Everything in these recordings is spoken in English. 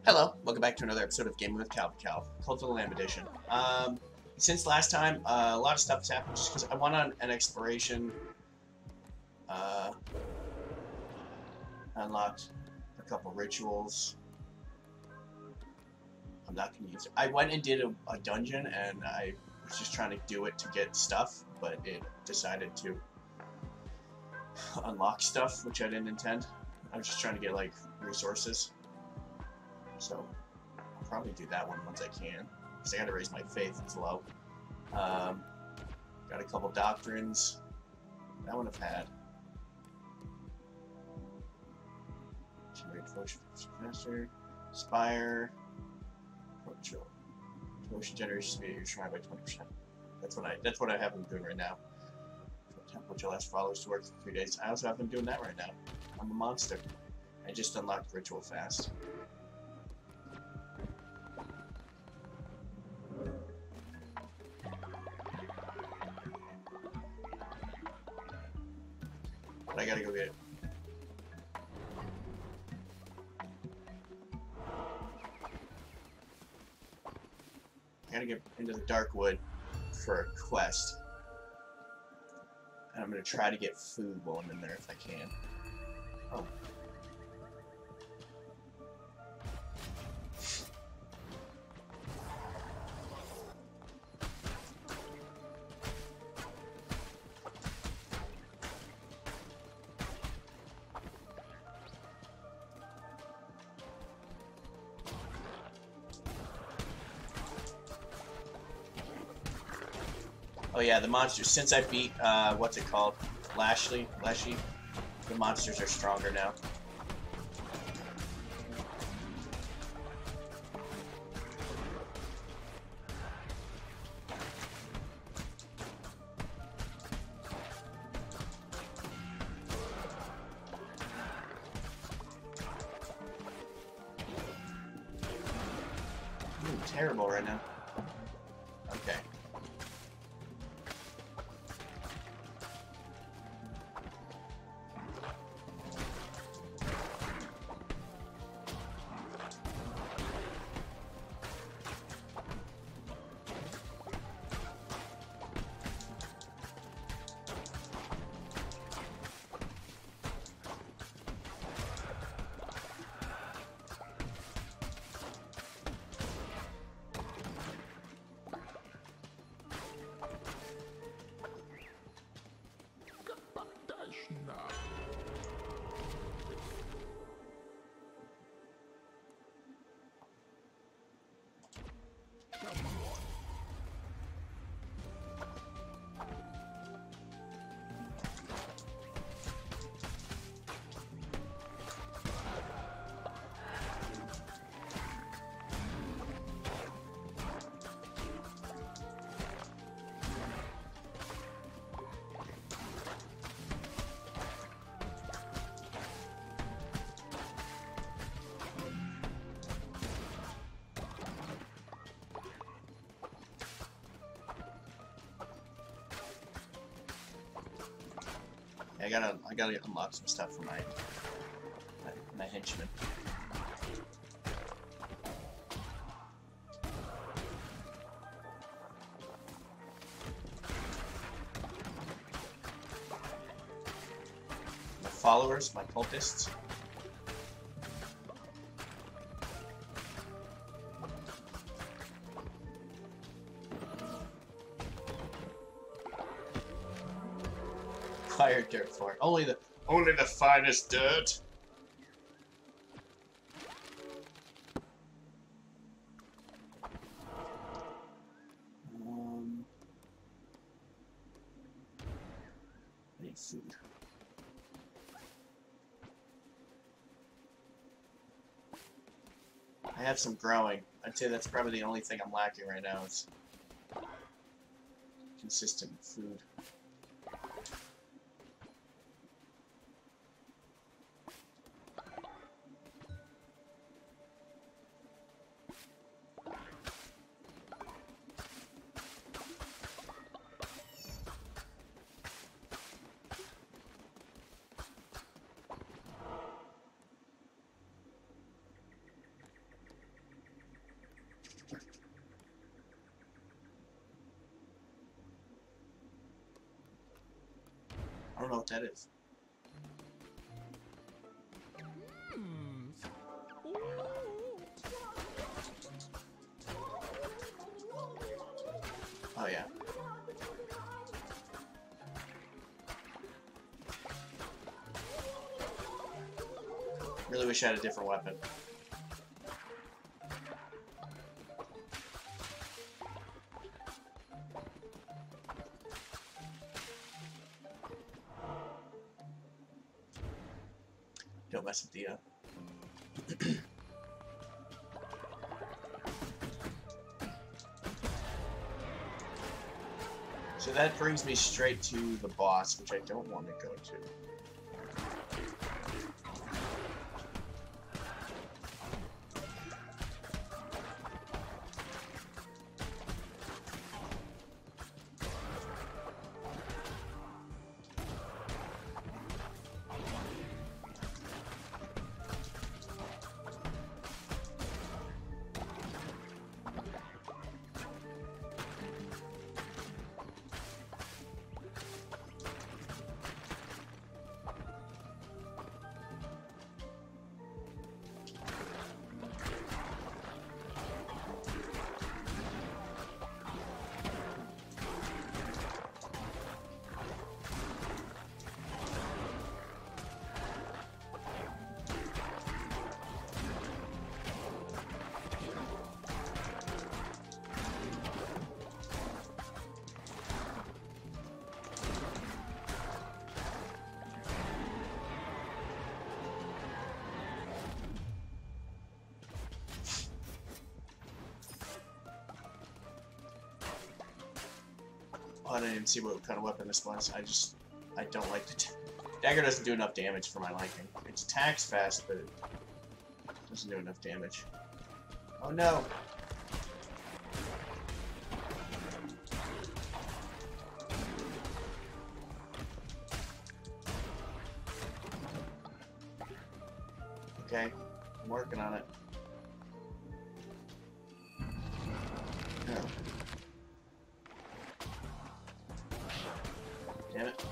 Hello, welcome back to another episode of Gaming with Cult of the Lamb Edition. Since last time, a lot of stuff has happened just because I went on an exploration, unlocked a couple rituals. I'm not going to use it. I went and did a dungeon, and I was just trying to do it to get stuff, but it decided to unlock stuff, which I didn't intend. I was just trying to get, like, resources. So, I'll probably do that one once I can. Because I gotta raise my faith, it's low. Got a couple doctrines. That one I've had. Generate devotion faster. Spire. Devotion generation speed your shrine by 20%. That's what I have been doing right now. Temple which allows followers to work for 3 days. I also have been doing that right now. I'm a monster. I just unlocked ritual fast. But I gotta go get it. I gotta get into the Darkwood for a quest. And I'm gonna try to get food while I'm in there if I can. Oh. Oh yeah, the monsters. Since I beat, what's it called? Lashy, the monsters are stronger now. I'm terrible right now. Okay. I gotta unlock some stuff for my henchmen. My followers, my cultists. Fire dirt for it. Only the finest dirt. I need food. I have some growing. I'd say that's probably the only thing I'm lacking right now is consistent food. don't know what that is. Oh yeah. Really wish I had a different weapon. Don't mess with the So that brings me straight to the boss, which I don't want to go to. Oh, I didn't even see what kind of weapon this was. I don't like the dagger doesn't do enough damage for my liking. It attacks fast, but it doesn't do enough damage. Oh no! Okay, I'm working on it. Oh. Damn it.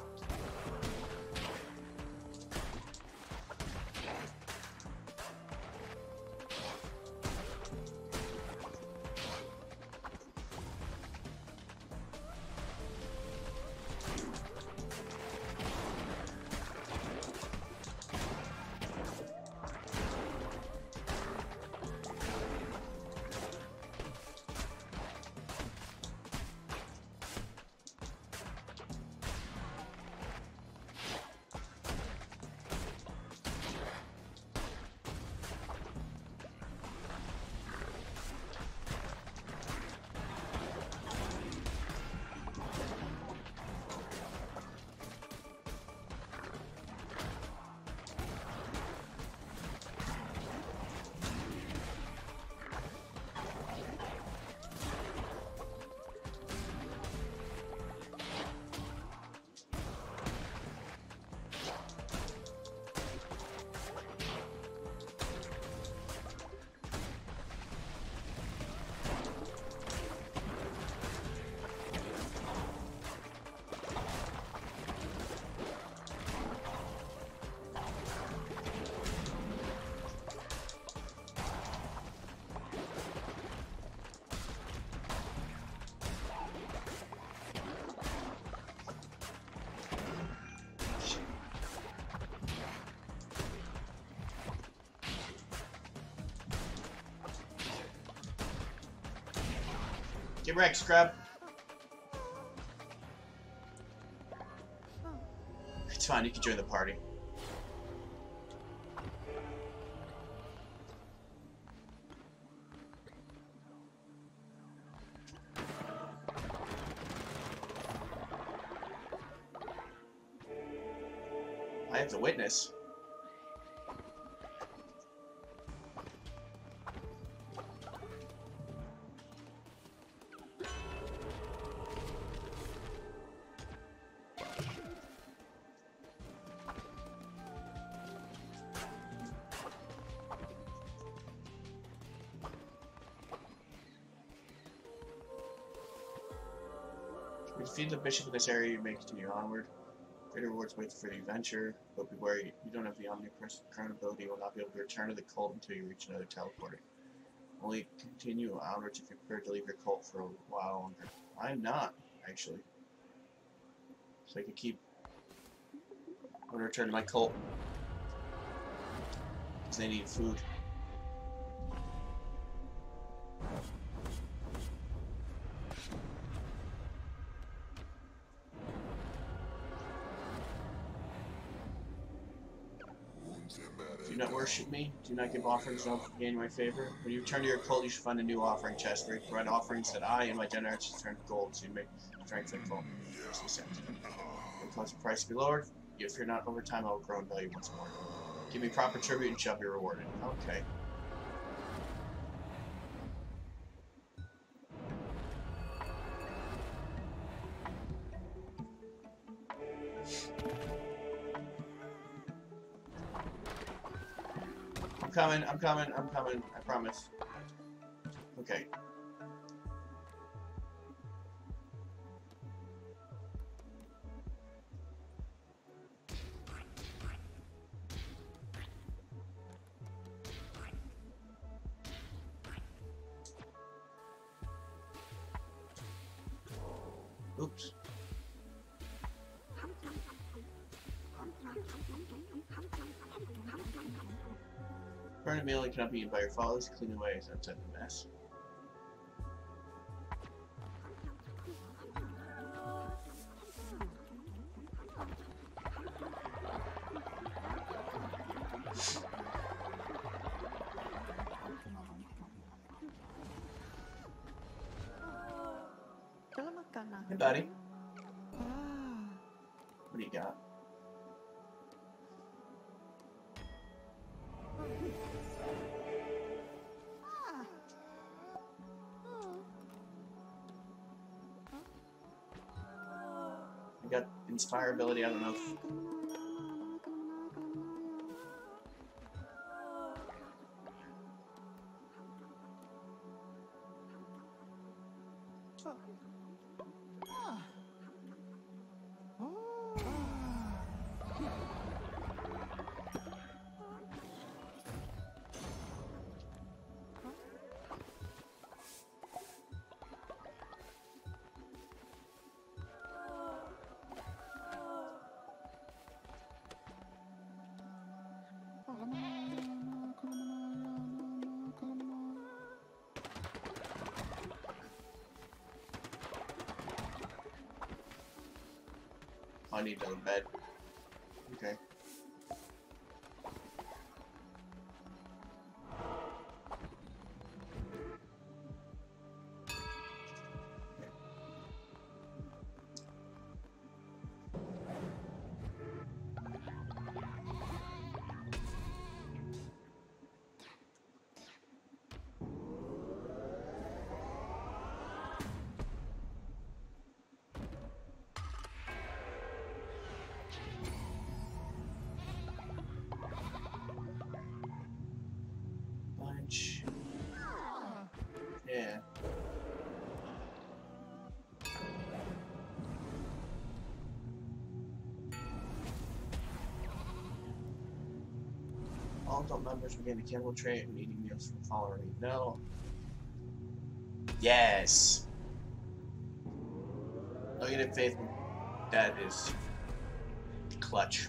Get wrecked, scrub. It's fine, you can join the party. I have the witness. If you defeat the bishop in this area, you may continue onward. Greater rewards wait for the adventure, but beware, you don't have the Omnicron ability. You will not be able to return to the cult until you reach another teleporter. Only continue onwards if you're prepared to leave your cult for a while longer. I'm not, actually. So I can keep... I'm going to return to my cult. Because they need food. Do not worship me. Do not give offerings to gain my favor. When you return to your cult, you should find a new offering chest where you provide offerings that I and my generators turn to gold, so you may strengthen the cult. It costs a price to be lowered. If you're not over time, I will grow in value once more. Give me proper tribute and shall be rewarded. Okay. I'm coming, I promise. Okay. Oops. Burn a meal that cannot be eaten by your followers. Clean away as outside the mess. Hey, buddy. What do you got? I got inspire ability. I don't know if... I need another bed. Okay. Yeah. All adult members regain the cannibal trait and eating meals from the following. No. Yes. Negative faith. That is clutch.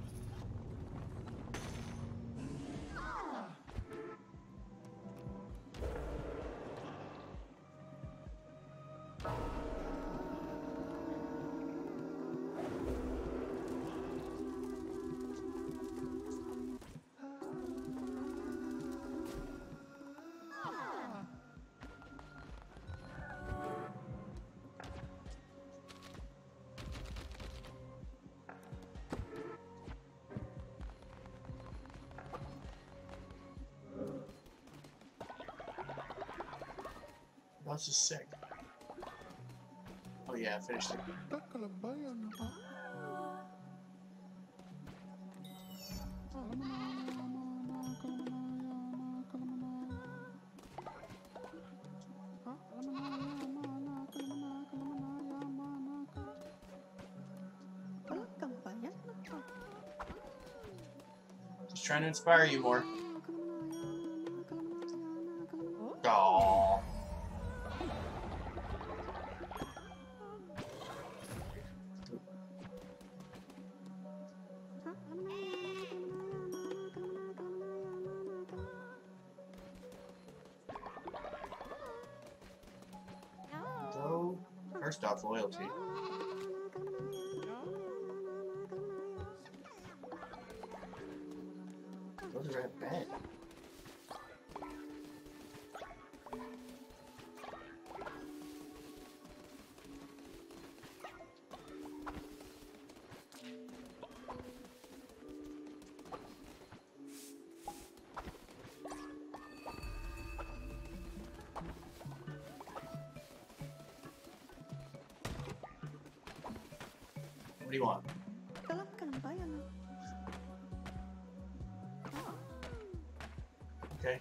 Boss is sick. Oh yeah, I finished it. trying to inspire you more. Aww. So, first off, loyalty. Those are at bed. What do you want? Okay.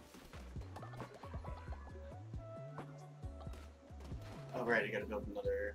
Oh, right, I gotta build another.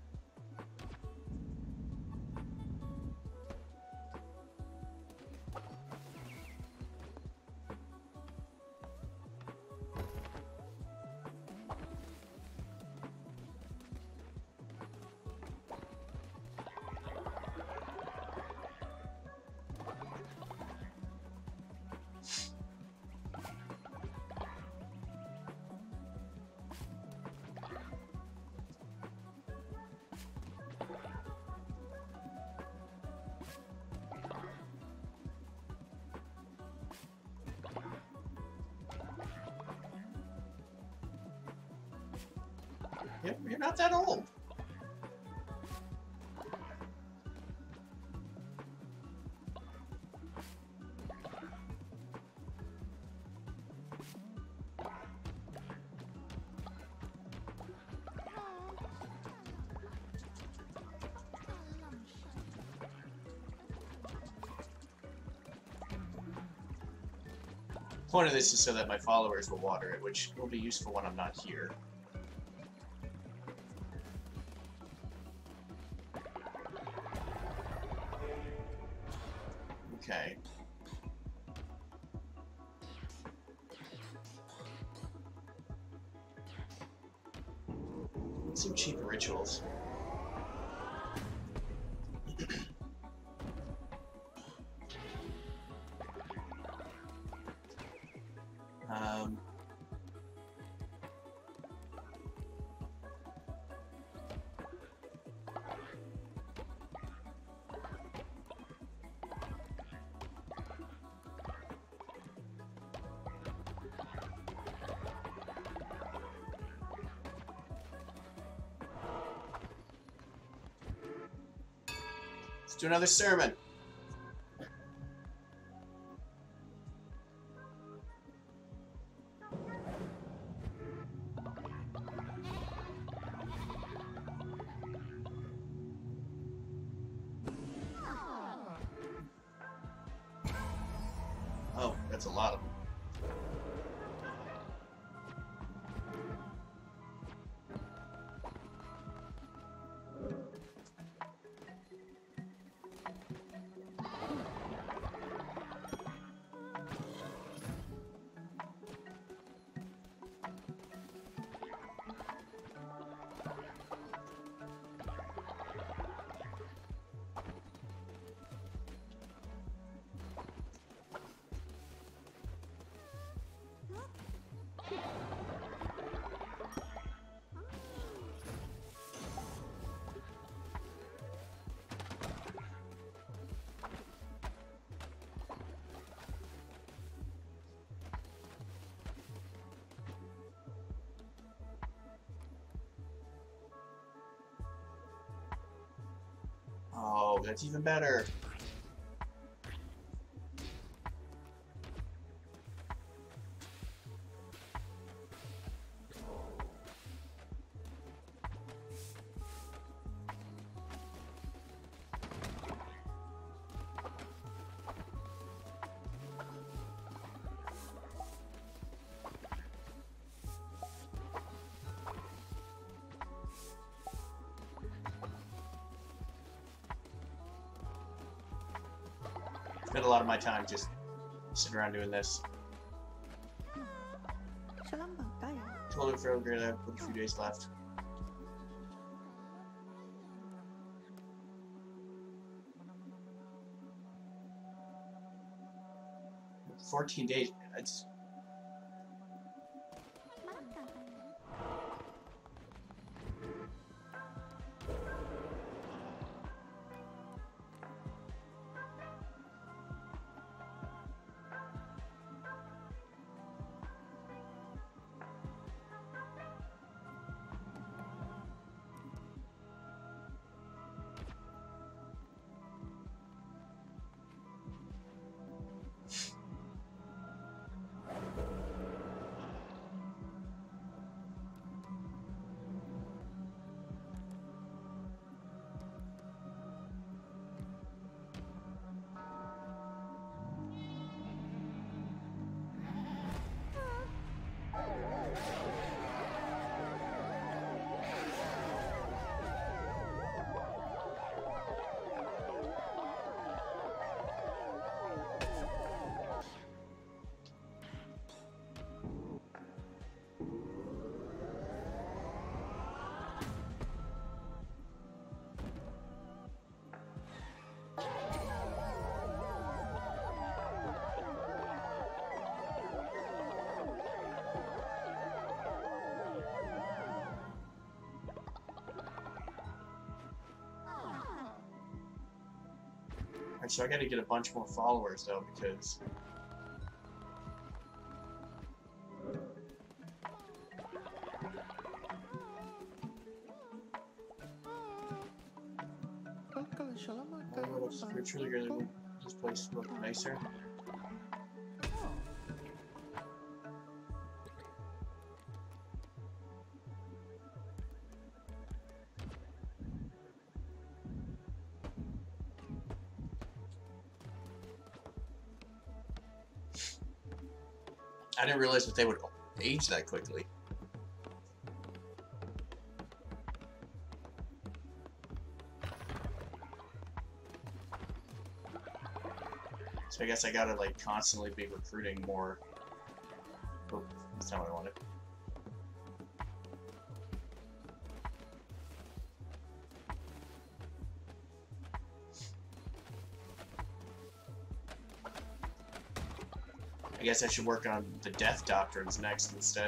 Yep, you're not that old. The point of this is so that my followers will water it, which will be useful when I'm not here. Okay. Some cheap rituals. Let's do another sermon. Oh, that's a lot of them. Oh, that's even better. Spent a lot of my time just Sit around doing this. 시간 볼까요? Totally feel great. I have a few days left. – 14 days. It's Alright, so I gotta get a bunch more followers though, because we're truly gonna make this place look nicer. I didn't realize that they would age that quickly. So I guess I gotta like constantly be recruiting more. Oh, that's not what I wanted. I guess I should work on the death doctrines next instead.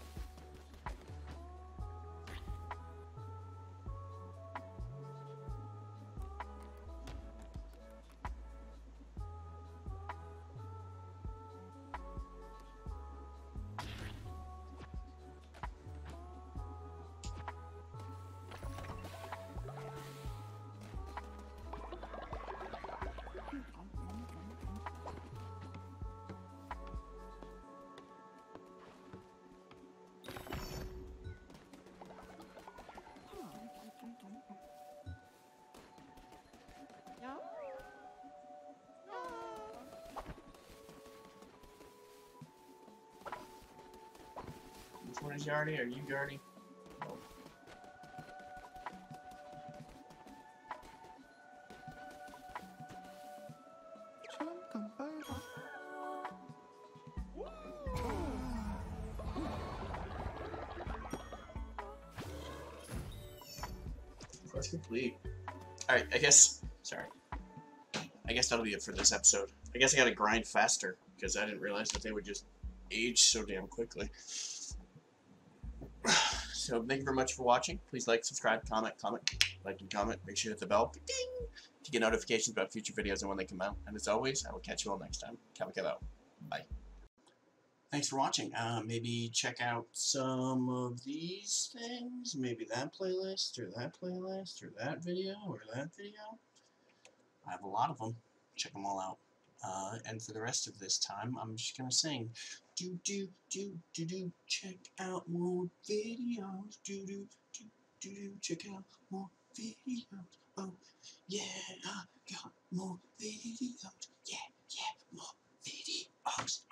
Which one is Yardy? Are you Yardy? No. Quest complete. Alright, I guess... Sorry. I guess that'll be it for this episode. I guess I gotta grind faster, because I didn't realize that they would just age so damn quickly. So thank you very much for watching. Please like, subscribe, comment, like and comment. Make sure to hit the bell ding, to get notifications about future videos and when they come out. And as always, I will catch you all next time. Kabakabo. Bye. Thanks for watching. Maybe check out some of these things. Maybe that playlist, or that playlist, or that video, or that video. I have a lot of them. Check them all out. And for the rest of this time, I'm just gonna sing. Do do do do do. Check out more videos. Do do do do do. Check out more videos. Oh yeah, I got more videos. Yeah yeah, more videos.